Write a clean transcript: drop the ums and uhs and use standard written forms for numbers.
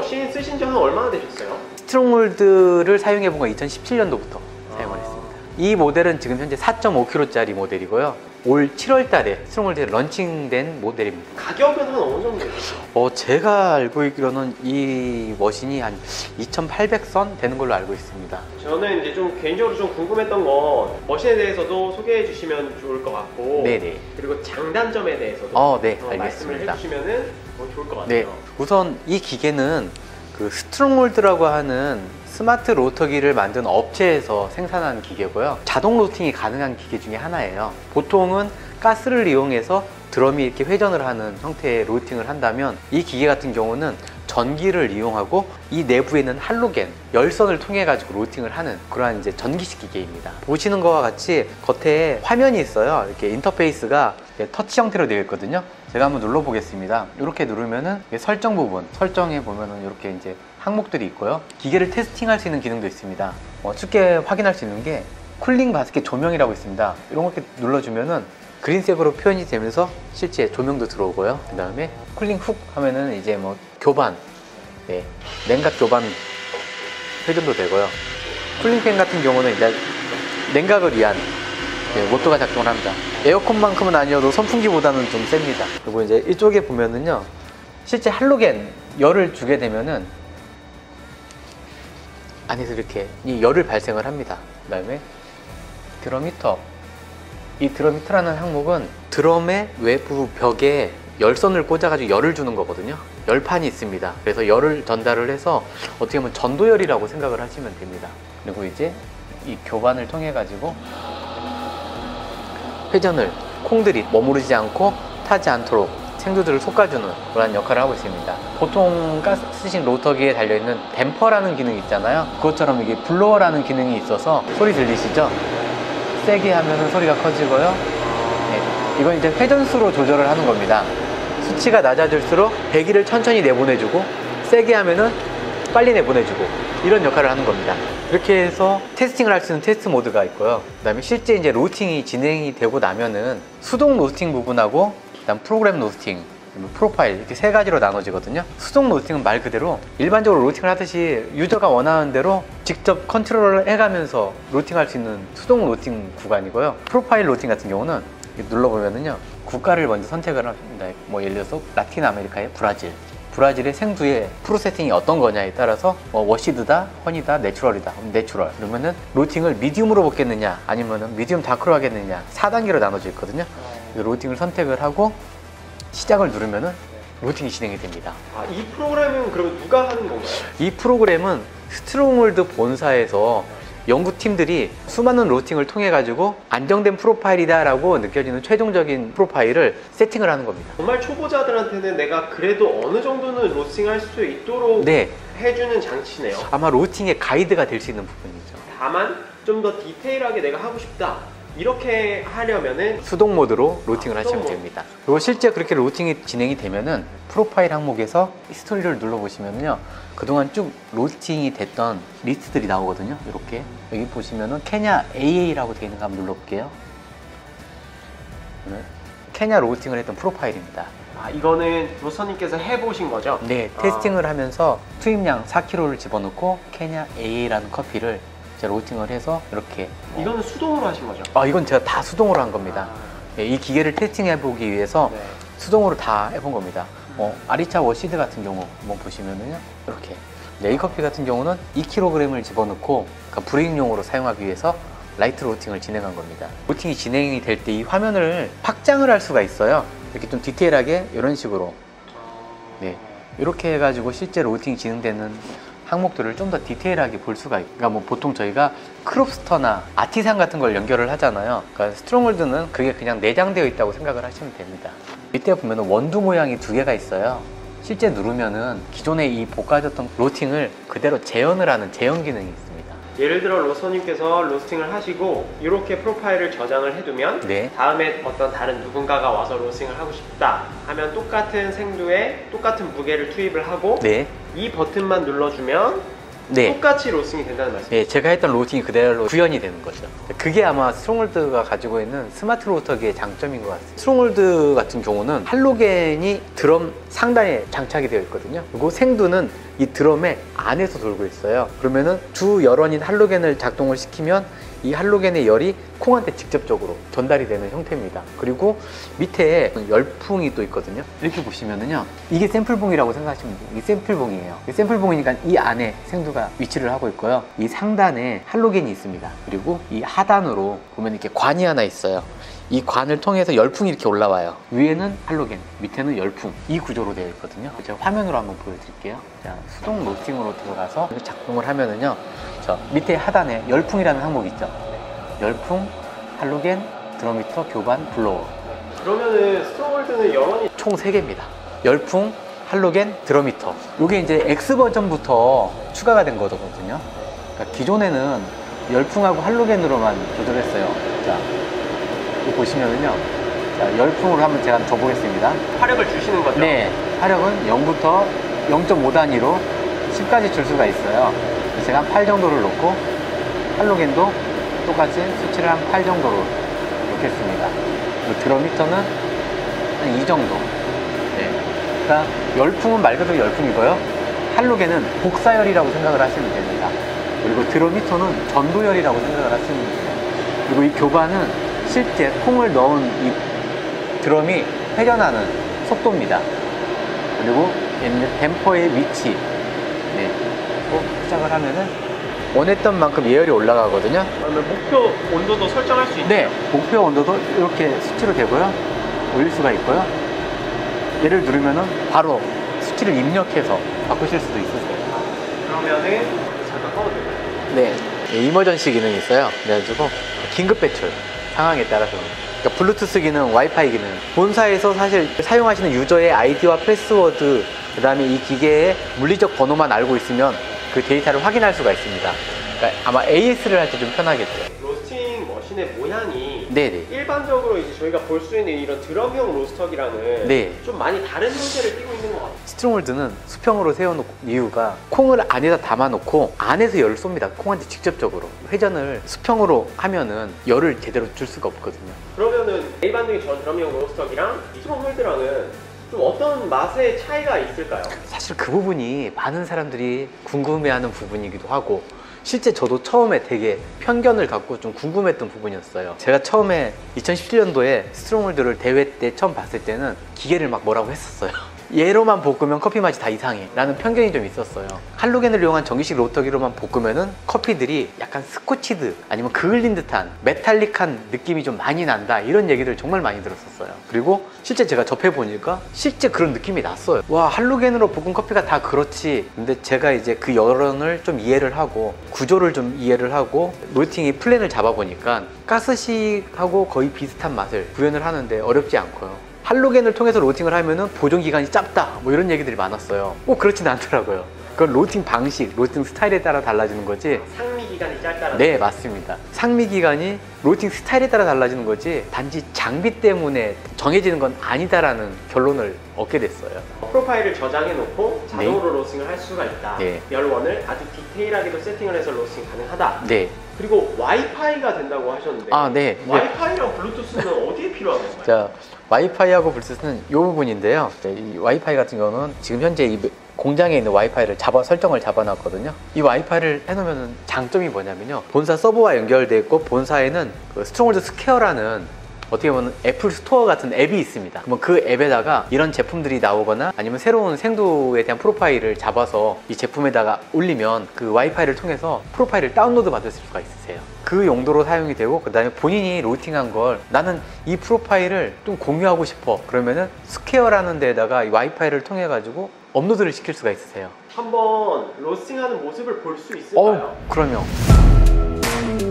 머신 쓰신 지 한 얼마나 되셨어요? 스트롱홀드를 사용해 본 건 2017년도부터 사용을 했습니다. 이 모델은 지금 현재 4.5kg짜리 모델이고요. 올 7월 달에 스트롱홀드에 런칭된 모델입니다. 가격은 한 어느 정도 되세요? 제가 알고 있기로는 이 머신이 한 2,800선 되는 걸로 알고 있습니다. 저는 이제 좀 개인적으로 좀 궁금했던 건 머신에 대해서도 소개해 주시면 좋을 것 같고, 네네. 그리고 장단점에 대해서도 네, 말씀을 알겠습니다. 해주시면은 좋을 것 같아요. 네, 우선 이 기계는 그 스트롱홀드라고 하는 스마트 로터기를 만든 업체에서 생산한 기계고요. 자동 로팅이 가능한 기계 중에 하나예요. 보통은 가스를 이용해서 드럼이 이렇게 회전을 하는 형태의 로팅을 한다면 이 기계 같은 경우는 전기를 이용하고 이 내부에는 할로겐, 열선을 통해 가지고 로팅을 하는 그러한 이제 전기식 기계입니다. 보시는 것과 같이 겉에 화면이 있어요. 이렇게 인터페이스가 터치 형태로 되어 있거든요. 제가 한번 눌러 보겠습니다. 이렇게 누르면은 설정 부분, 설정해 보면은 이렇게 이제 항목들이 있고요. 기계를 테스팅할 수 있는 기능도 있습니다. 쉽게 확인할 수 있는 게 쿨링 바스켓 조명이라고 있습니다. 이런 거 이렇게 눌러주면은 그린색으로 표현이 되면서 실제 조명도 들어오고요. 그 다음에 쿨링 훅 하면은 이제 뭐 교반, 냉각 교반 회전도 되고요. 쿨링팬 같은 경우는 이제 냉각을 위한 모터가 작동을 합니다. 에어컨만큼은 아니어도 선풍기보다는 좀 셉니다. 그리고 이제 이쪽에 보면은요, 실제 할로겐 열을 주게 되면은 안에서 이렇게 이 열을 발생을 합니다. 그 다음에 드럼 히터. 이 드럼 히터라는 항목은 드럼의 외부 벽에 열선을 꽂아가지고 열을 주는 거거든요. 열판이 있습니다. 그래서 열을 전달을 해서 어떻게 보면 전도열이라고 생각을 하시면 됩니다. 그리고 이제 이 교반을 통해 가지고 회전을, 콩들이 머무르지 않고 타지 않도록 생두들을 솎아주는 그런 역할을 하고 있습니다. 보통 가스 쓰신 로터기에 달려있는 댐퍼라는 기능이 있잖아요. 그것처럼 이게 블로어라는 기능이 있어서 소리 들리시죠? 세게 하면 소리가 커지고요. 이건 이제 회전수로 조절을 하는 겁니다. 수치가 낮아질수록 배기를 천천히 내보내주고, 세게 하면은 빨리 내보내주고, 이런 역할을 하는 겁니다. 이렇게 해서 테스팅을 할 수 있는 테스트 모드가 있고요. 그 다음에 실제 이제 로팅이 진행이 되고 나면은 수동 로스팅 부분하고 그다음 프로그램 로스팅, 프로파일, 이렇게 세 가지로 나눠지거든요. 수동 로스팅은 말 그대로 일반적으로 로팅을 하듯이 유저가 원하는 대로 직접 컨트롤을 해가면서 로팅할 수 있는 수동 로팅 구간이고요. 프로파일 로팅 같은 경우는 눌러보면은요, 국가를 먼저 선택을 합니다. 뭐 예를 들어서 라틴 아메리카의 브라질의 생두의 프로 세팅이 어떤 거냐에 따라서 워시드다, 허니다, 내추럴이다. 내추럴. 그러면은 로팅을 미디움으로 볶겠느냐, 아니면은 미디움 다크로 하겠느냐, 4단계로 나눠져 있거든요. 로팅을 선택을 하고 시작을 누르면은 로팅이 진행이 됩니다. 이 프로그램은 그럼 누가 하는 건가요? 이 프로그램은 스트롱홀드 본사에서 연구팀들이 수많은 로팅을 통해 가지고 안정된 프로파일이다 라고 느껴지는 최종적인 프로파일을 세팅을 하는 겁니다. 정말 초보자들한테는 내가 그래도 어느 정도는 로팅할 수 있도록 해주는 장치네요. 아마 로팅의 가이드가 될 수 있는 부분이죠. 다만 좀 더 디테일하게 내가 하고 싶다, 이렇게 하려면은 수동 모드로 로팅을 하시면 됩니다. 그리고 실제 그렇게 로팅이 진행이 되면은 프로파일 항목에서 히스토리를 눌러보시면요, 그동안 쭉 로팅이 됐던 리스트들이 나오거든요. 이렇게 여기 보시면은 케냐 AA라고 되어 있는 거 한번 눌러볼게요. 케냐 로팅을 했던 프로파일입니다. 이거는 로서님께서 해보신 거죠? 네, 테스팅을 하면서 투입량 4kg를 집어넣고 케냐 AA라는 커피를 제가 로팅을 해서 이렇게. 이거는 수동으로 하신 거죠? 이건 제가 다 수동으로 한 겁니다. 이 기계를 테스팅해 보기 위해서 수동으로 다 해본 겁니다. 아리차 워시드 같은 경우 한번 보시면은요, 이렇게 네이커피 같은 경우는 2kg을 집어넣고 브레이크용으로 사용하기 위해서 라이트 로팅을 진행한 겁니다. 로팅이 진행이 될 때 이 화면을 확장을 할 수가 있어요. 이렇게 좀 디테일하게 이런 식으로 이렇게 해가지고 실제 로팅이 진행되는 항목들을 좀 더 디테일하게 볼 수가 있고, 그러니까 뭐 보통 저희가 크롭스터나 아티산 같은 걸 연결을 하잖아요. 그러니까 스트롱홀드는 그게 그냥 내장되어 있다고 생각을 하시면 됩니다. 밑에 보면 원두 모양이 두 개가 있어요. 실제 누르면은 기존에 이 볶아졌던 로팅을 그대로 재현을 하는 재현 기능이 있습니다. 예를 들어 로서님께서 로스팅을 하시고 이렇게 프로파일을 저장을 해두면 다음에 어떤 다른 누군가가 와서 로스팅을 하고 싶다 하면 똑같은 생두에 똑같은 무게를 투입을 하고 이 버튼만 눌러주면 네. 똑같이 로스팅이 된다는 말씀이죠? 네, 제가 했던 로스팅이 그대로 구현이 되는 거죠. 그게 아마 스트롱홀드가 가지고 있는 스마트 로터기의 장점인 것 같아요. 스트롱홀드 같은 경우는 할로겐이 드럼 상단에 장착이 되어 있거든요. 그리고 생두는 이 드럼의 안에서 돌고 있어요. 그러면은 두 열원인 할로겐을 작동을 시키면 이 할로겐의 열이 콩한테 직접적으로 전달이 되는 형태입니다. 그리고 밑에 열풍이 또 있거든요. 이렇게 보시면은요, 이게 샘플봉이라고 생각하시면 돼요. 이게 샘플봉이에요. 샘플봉이니까 이 안에 생두가 위치를 하고 있고요. 이 상단에 할로겐이 있습니다. 그리고 이 하단으로 보면 이렇게 관이 하나 있어요. 이 관을 통해서 열풍이 이렇게 올라와요. 위에는 할로겐, 밑에는 열풍, 이 구조로 되어 있거든요. 제가 화면으로 한번 보여드릴게요. 자, 수동 로스팅으로 들어가서 작동을 하면은요, 저 밑에 하단에 열풍이라는 항목이 있죠. 열풍, 할로겐, 드럼미터, 교반, 블로워. 그러면은 스트롱홀드는 열원이 총 3개입니다. 열풍, 할로겐, 드럼미터. 이게 이제 X 버전부터 추가가 된 거거든요. 그러니까 기존에는 열풍하고 할로겐으로만 조절했어요. 자, 여기 보시면은요, 자, 열풍으로 한번 제가 줘보겠습니다. 화력을 주시는 거죠? 네, 화력은 0부터 0.5 단위로 10까지 줄 수가 있어요. 제가 한 8 정도를 놓고, 할로겐도 똑같이 수치를 한 8 정도로 놓겠습니다. 드럼미터는 한 2 정도. 네. 그러니까 열풍은 말 그대로 열풍이고요. 할로겐은 복사열이라고 생각을 하시면 됩니다. 그리고 드럼미터는 전도열이라고 생각을 하시면 돼요. 그리고 이 교반은 실제 콩을 넣은 이 드럼이 회전하는 속도입니다. 그리고 댐퍼의 위치. 네. 시작을 하면은 원했던 만큼 예열이 올라가거든요. 그러면 목표 온도도 설정할 수 있나요? 네, 목표 온도도 이렇게 수치로 되고요. 올릴 수가 있고요. 얘를 누르면은 바로 수치를 입력해서 바꾸실 수도 있으세요. 그러면은 잠깐 꺼도 될까요? 네, 이머전시 기능이 있어요. 그래가지고 긴급 배출 상황에 따라서, 그러니까 블루투스 기능, 와이파이 기능, 본사에서 사실 사용하시는 유저의 아이디와 패스워드, 그 다음에 이 기계의 물리적 번호만 알고 있으면 그 데이터를 확인할 수가 있습니다. 그러니까 아마 AS를 할 때 좀 편하겠죠. 로스팅 머신의 모양이 네네. 일반적으로 이제 저희가 볼 수 있는 이런 드럼형 로스터기랑은 네. 좀 많이 다른 형태를 띠고 있는 것 같아요. 스트롱홀드는 수평으로 세워놓고 이유가 콩을 안에다 담아놓고 안에서 열을 쏩니다. 콩한테 직접적으로. 회전을 수평으로 하면은 열을 제대로 줄 수가 없거든요. 그러면은 일반적인 전 드럼형 로스터기랑 이 스트롱홀드랑은 좀 어떤 맛의 차이가 있을까요? 사실 그 부분이 많은 사람들이 궁금해하는 부분이기도 하고, 실제 저도 처음에 되게 편견을 갖고 좀 궁금했던 부분이었어요. 제가 처음에 2017년도에 스트롱홀드를 대회 때 처음 봤을 때는 기계를 막 뭐라고 했었어요. 얘로만 볶으면 커피 맛이 다 이상해 라는 편견이 좀 있었어요. 할로겐을 이용한 전기식 로터기로만 볶으면은 커피들이 약간 스코치드 아니면 그을린 듯한 메탈릭한 느낌이 좀 많이 난다, 이런 얘기를 정말 많이 들었었어요. 그리고 실제 제가 접해보니까 실제 그런 느낌이 났어요. 와, 할로겐으로 볶은 커피가 다 그렇지. 근데 제가 이제 그 여론을 좀 이해를 하고 구조를 좀 이해를 하고 로스팅의 플랜을 잡아보니까 가스식하고 거의 비슷한 맛을 구현을 하는데 어렵지 않고요. 할로겐을 통해서 로스팅을 하면은 보존 기간이 짧다, 뭐 이런 얘기들이 많았어요. 꼭 그렇진 않더라고요. 그건 로스팅 방식, 로스팅 스타일에 따라 달라지는 거지. 상미 기간이 짧다는. 네, 맞습니다. 상미 기간이 로스팅 스타일에 따라 달라지는 거지, 단지 장비 때문에 정해지는 건 아니다라는 결론을 얻게 됐어요. 프로파일을 저장해 놓고 자동으로 네. 로스팅을 할 수가 있다. 네. 열원을 아주 디테일하게도 세팅을 해서 로스팅 가능하다. 네. 그리고 와이파이가 된다고 하셨는데, 아, 네. 와이파이랑 블루투스는 어디에 필요한 건가요? 자, 와이파이하고 블루투스는 이 부분인데요. 이 와이파이 같은 경우는 지금 현재 이 공장에 있는 와이파이를 설정을 잡아놨거든요. 이 와이파이를 해놓으면 장점이 뭐냐면요, 본사 서버와 연결되어 있고, 본사에는 그 스트롱홀드 스퀘어라는 어떻게 보면 애플 스토어 같은 앱이 있습니다. 그러면 그 앱에다가 이런 제품들이 나오거나 아니면 새로운 생두에 대한 프로파일을 잡아서 이 제품에다가 올리면 그 와이파이를 통해서 프로파일을 다운로드 받을 수가 있으세요. 그 용도로 사용이 되고, 그 다음에 본인이 로스팅한 걸 나는 이 프로파일을 좀 공유하고 싶어 그러면은 스퀘어라는 데에다가 이 와이파이를 통해 가지고 업로드를 시킬 수가 있으세요. 한번 로스팅하는 모습을 볼 수 있을까요? 그럼요.